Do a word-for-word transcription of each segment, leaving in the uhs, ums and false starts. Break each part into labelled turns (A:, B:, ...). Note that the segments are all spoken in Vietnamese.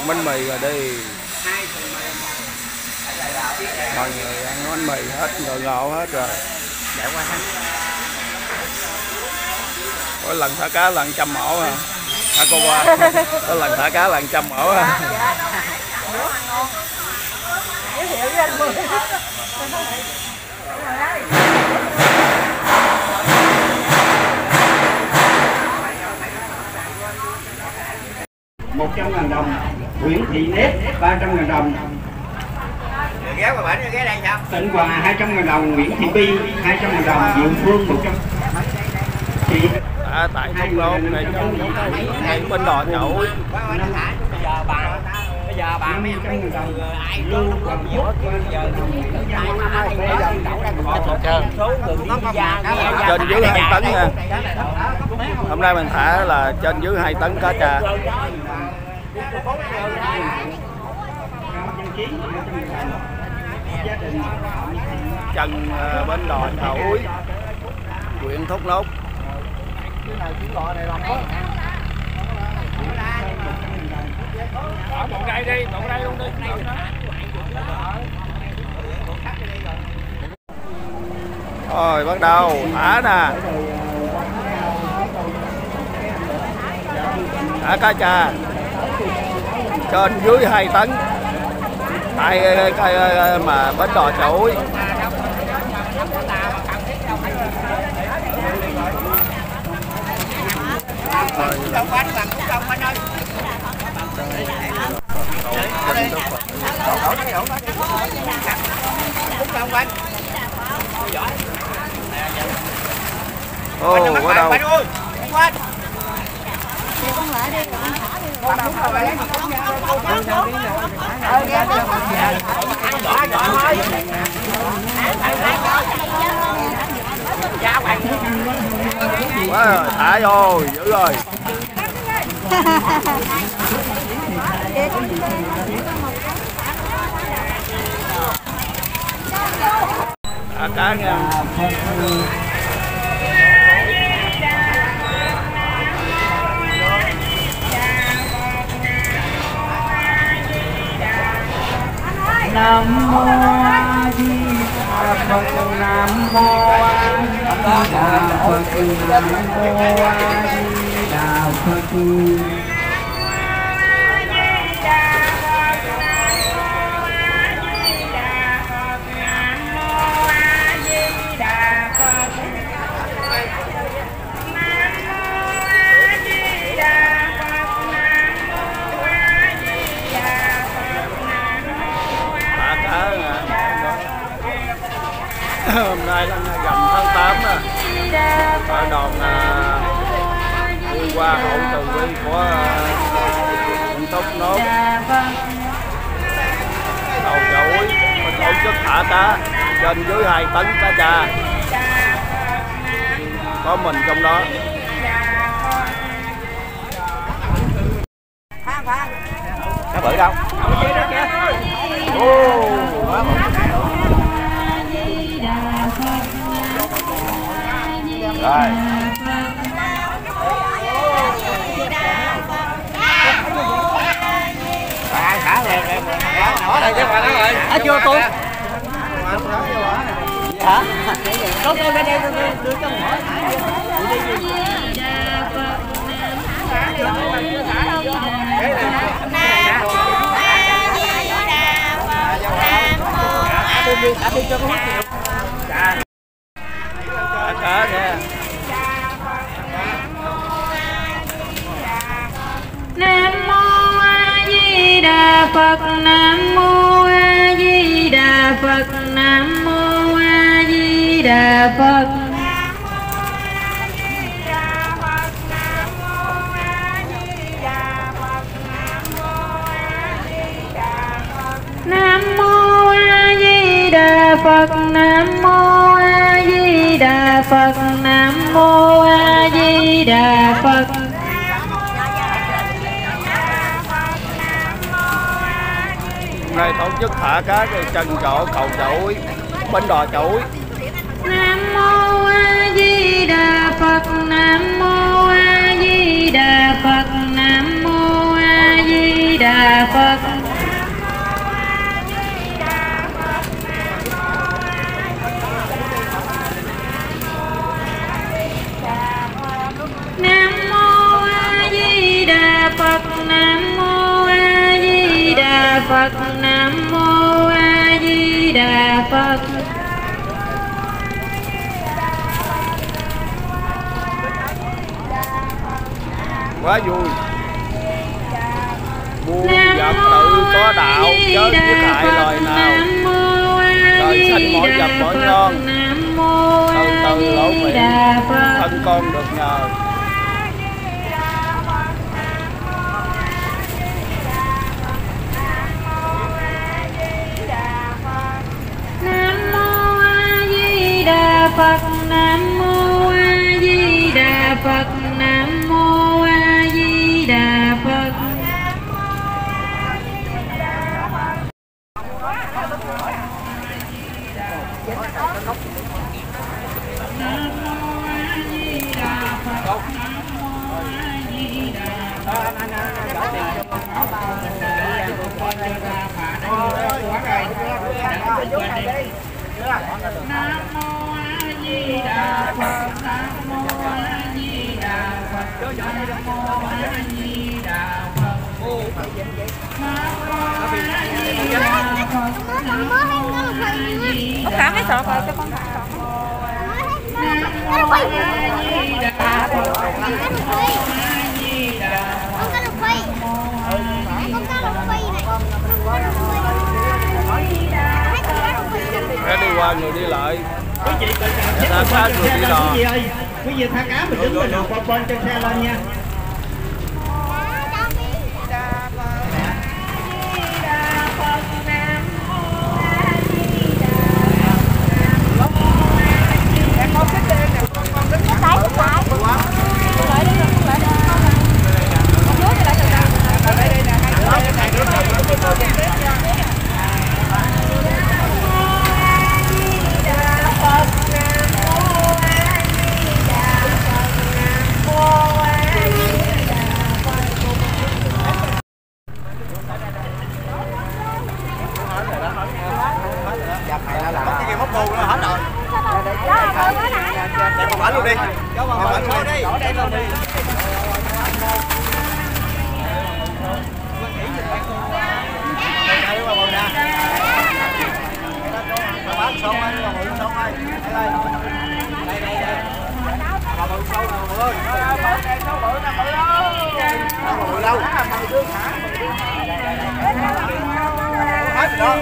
A: ăn bánh mì rồi đi. Mọi người ăn bánh mì hết rồi, ngộ hết rồi.
B: Đẹp quá ha.
A: Có lần thả cá lần trăm mẫu à. Thả cô qua. Có lần thả cá lần trăm mẫu à.
C: một trăm ngàn đồng. Nguyễn Thị Nếp ba trăm ngàn đồng.
B: Người ghé qua bển, ghé đây sao?
C: Tịnh Hòa hai trăm ngàn đồng. Nguyễn Thị Bi hai trăm ngàn đồng. Diệu Phương một trăm. Chị
A: À, tại Thúc Lốt này ngay bên đò chậu.
B: Bây giờ bà bây giờ bà mấy anh mấy ai luôn lúc không nhiều hết giờ
A: trên dưới hai tấn nha. Hôm nay mình thả là trên dưới hai tấn cá trà. Chân bên đò chậu, huyện Thốt Nốt.
D: Ở một đây đi, một đây luôn đi.
A: Rồi bắt đầu thả nè. Thả cá trà trên dưới hai tấn. Tại cái mà bến đò chuỗi.
B: Không quanh bằng cũng không anh ơi.
A: Ồ, bắt đầu. Quá rồi, thả vô, dữ rồi. À, cá nha.
C: Nam mô A Di Đà Phật. Nam mô A Di Đà Phật. Nam mô A Di Đà Phật.
A: Hôm nay là rằm tháng tám nè, ở đòn đi qua hậu từ bi của huyện Thốt Nốt. Đầu chuỗi mình tổ chức thả cá trên dưới hai tấn cá trà, có mình trong đó.
B: Cá bự đâu?
A: Ô, rồi.
B: Bà thả rồi, nhỏ đây chứ bà nói rồi. Thả chưa tôi? Hả? Có tôi bên đây tôi đưa cho nhỏ thả vô. Thả đi cho có hút nhiều.
A: Thả cá nè.
E: Nam mô A Di Đà Phật. Nam mô A Di Đà Phật. Nam mô A Di Đà Phật. Nam mô A Di Đà Phật. Nam mô A Di Đà Phật. Nam mô A Di Đà Phật.
A: Hôm nay tổ chức thả cá cái chân chỗ cầu chuỗi, bến đò chuỗi.
E: Nam mô A Di Đà Phật. Nam mô A Di Đà Phật. Nam mô A Di Đà Phật. Nam mô A Di Đà Phật. Nam mô A Di Đà Phật. Nam mô A Di Đà Phật.
A: Quá vui. Muôn vật tự có đạo, chớ giết hại loài nào. Trời xanh mỗi vật mỗi ngon, từ từ lỗ miệng thân con được nhờ.
E: Nam mô A Di Đà Phật. Nam mô A Di Đà Phật. Nam mô A Di Đà Phật.
D: Út khả mấy sọt rồi cho con khả sọt. Nó quay. Con cá lục phi. Con cá lục phi này.
A: Cái đi qua người đi lại.
B: Quý vị tự thả cá người đi lại. Quý vị ơi, quý vị thả cá mình đứng lên đầu con con trên xe lên nha.
A: Luôn đi, cho bà mở số đi. Ở đây luôn đi. Đây bà bồn nè. Bà bán số ơi, bà bự số ơi. Đây đây. Đây đây. Bà bự số nè bà ơi. Số bự nè bự đâu. Bà bự đâu? Bà đưa hả? Hết rồi đó.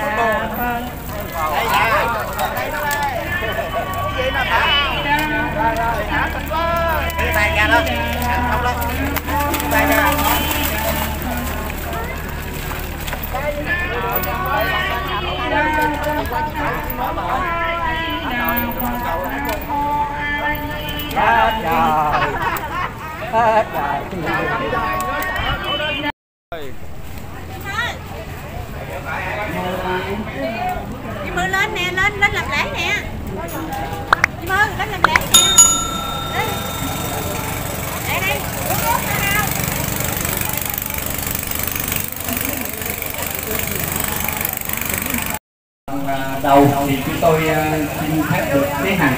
A: Đây nè. Đây nó đây. Cái gì nè hả? Rồi rồi, hả tình quá. Cái tay ra đó. Không đó. Cái tay ra. Hết rồi. Hết rồi.
D: Chị Mơ lên nè, lên lên làm lễ nè. Chị Mơ lên làm lễ nè. Đây đây.
C: Đầu thì chúng tôi xin phép được tiến hành.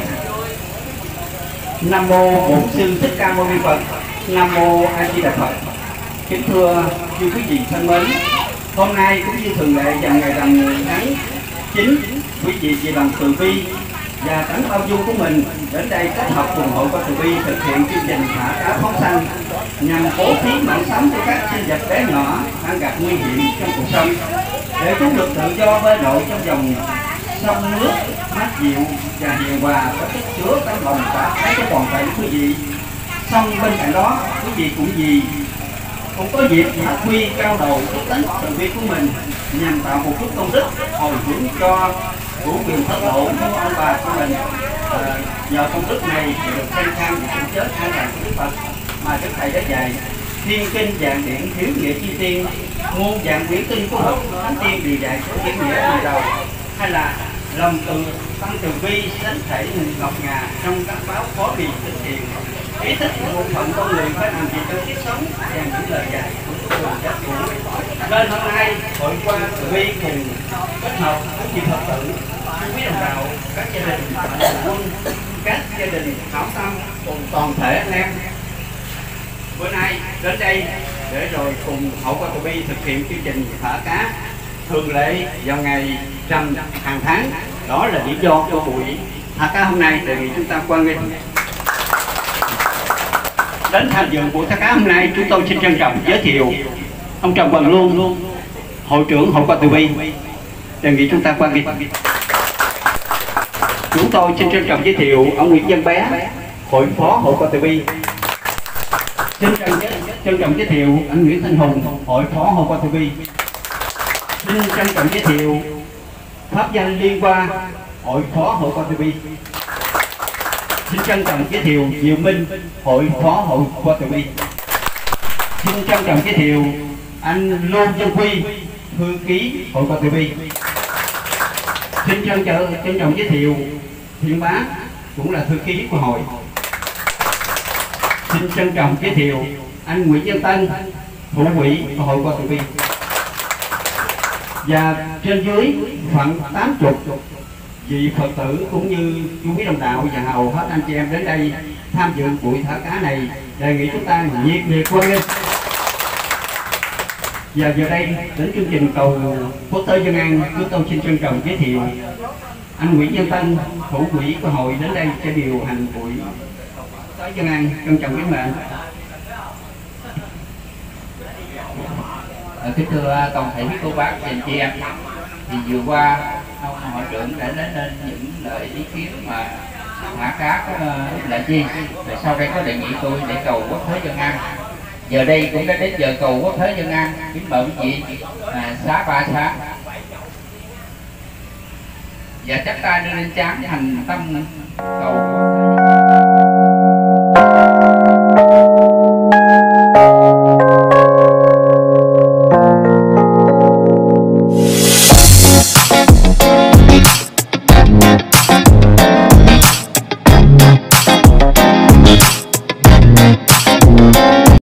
C: Nam mô Bổn Sư Thích Ca Mâu Ni Phật. Nam mô A Di Đà Phật. Kính thưa chư quý vị thân mến, hôm nay cũng như thường lệ vào ngày rằm tháng chín, quý vị vì lòng từ bi và tánh bao dung của mình đến đây kết hợp cùng hội Quan Từ Bi thực hiện chương trình thả cá phóng sanh nhằm bố thí mạng sống cho các sinh vật bé nhỏ đang gặp nguy hiểm trong cuộc sống để chúng được tự do bơi lội trong dòng sông nước mát dịu và hiền hòa có chất chứa tấm lòng cả thấy cho toàn thể quý vị. Song bên cạnh đó, quý vị cũng vì cũng có dịp phát huy cao độ đức tính từ bi của mình nhằm tạo một chút công đức hồi hướng cho chủ quyền thất độ của ông bà của mình. À, nhờ công đức này được thanh khang và cảnh chết an lành của Đức Phật mà Đức Thầy đã dạy. Thiên kinh dạng điển thiếu nghĩa chi tiên, muôn dạng quyển kinh của Phật thánh tiên đều dạy có nghĩa nghĩa từ đầu, hay là lòng từ tâm từ bi sánh thể hình ngọc ngà trong các báo phó bì thực hiện. Ý thức một phận con người phải làm gì trong kiếp sống và những lời dạy của Đức Phật giáo của Nên hôm nay hội qua Từ Bi cùng kết hợp với chị Phật tử, quý đồng bào, các gia đình mạnh thường quân, các gia đình hảo tâm cùng toàn thể anh em bữa nay đến đây để rồi cùng hội qua Từ Bi thực hiện chương trình thả cá thường lệ vào ngày rằm hàng tháng. Đó là lý do của buổi thả cá hôm nay. Đề nghị chúng ta quan nghênh. Đến tham dự buổi thả cá hôm nay, chúng tôi xin trân trọng giới thiệu ông Trần Hoàng Luân, hội trưởng hội qua Từ Bi. Đề nghị chúng ta quan nghênh. Chúng tôi xin trân trọng giới thiệu ông Nguyễn Văn Bé, hội phó hội qua Từ Bi. Xin trân, trân trọng giới thiệu anh Nguyễn Thanh Hùng, hội phó hội qua Từ Bi. Xin trân trọng giới thiệu pháp danh Liên Hoa, hội phó hội qua Từ Bi. Xin trân trọng giới thiệu Diệu Minh, hội phó hội qua Từ Bi. Xin trân trọng giới thiệu anh Lô Văn Quy, thư ký hội qua Từ Bi. Xin trân trọng trân trọng giới thiệu Thiện Bá, cũng là thư ký của hội. Xin trân trọng giới thiệu anh Nguyễn Văn Tân, thủ quỹ của hội qua Từ Bi. Và trên dưới khoảng tám mươi vị Phật tử cũng như chú quý đồng đạo và hầu hết anh chị em đến đây tham dự buổi thả cá này. Đề nghị chúng ta nhiệt liệt hoan nghênh. Và giờ đây đến chương trình cầu quốc tế dân an, chúng tôi xin trân trọng giới thiệu anh Nguyễn Văn Tân, thủ quỹ của hội đến đây sẽ điều hành buổi quốc tế dân an. Trân trọng kính mời.
F: Kính thưa toàn thể quý cô bác và anh chị em, thì vừa qua ông hội trưởng đã đến lên những lời ý kiến mà thả cá là chi, rồi sau đây có đề nghị tôi để cầu quốc thế dân an. Giờ đây cũng đã đến giờ cầu quốc thế dân an. Kính mời quý vị à, xá ba xá và chắp tay đưa lên trán thành tâm cầu.